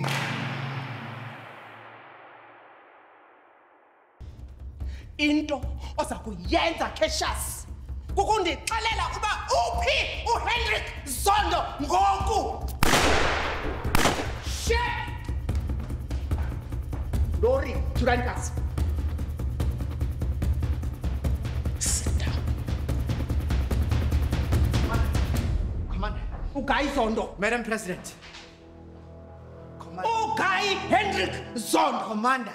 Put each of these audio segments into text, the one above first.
Into oza kuyenza Cassius kukundixelela uba uphi uHendrik Zondo ngoku. Shit! Lori, Turankas. Sit down. Come on. Ugai Zondo. Madam President. Ugai Hendrik Zondo. Commander.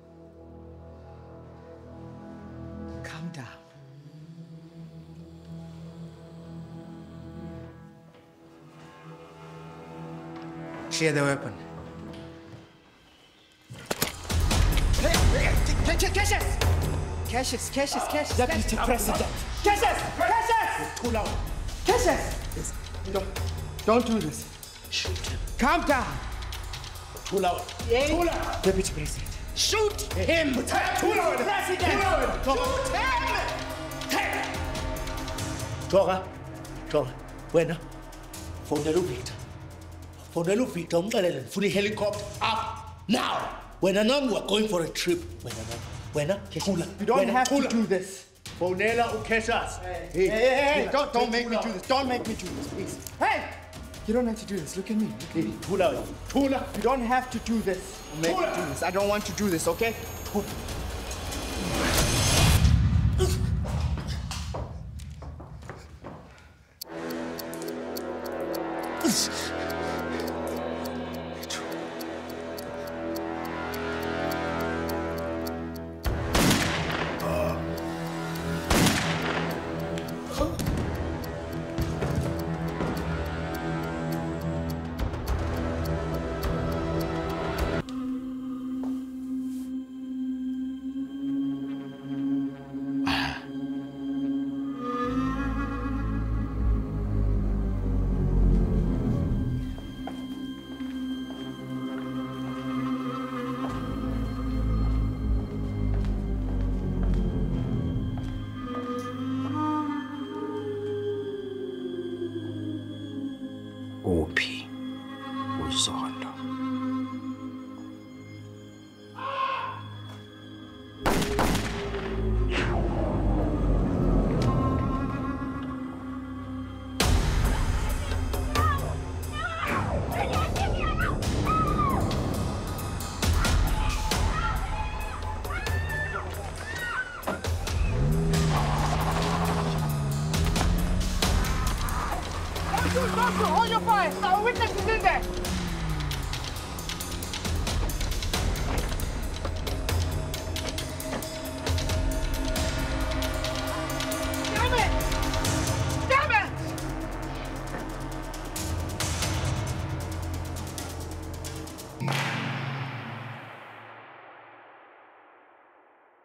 Calm down. Share the weapon. Cassius! Deputy President. Cassius! Too loud. Cassius! Don't do this. Shoot him. Calm down. Too loud. Too loud. Deputy President. Shoot him. Too loud. President. Shoot him. Toga, wena fonela uVictor. Fonela uVictor umxelele ndifuna ihelicopter up now. Wena nami we're going for a trip. Wena khula. You don't have to do this. Fonela uCassius. Hey, don't make me do this. Don't make me do this, please. Hey! You don't have to do this. Look at me. Thula. You don't have to do this. Make me do this. I don't want to do this, okay? Uphi uZondo. Hold your fire! Our witness is in there!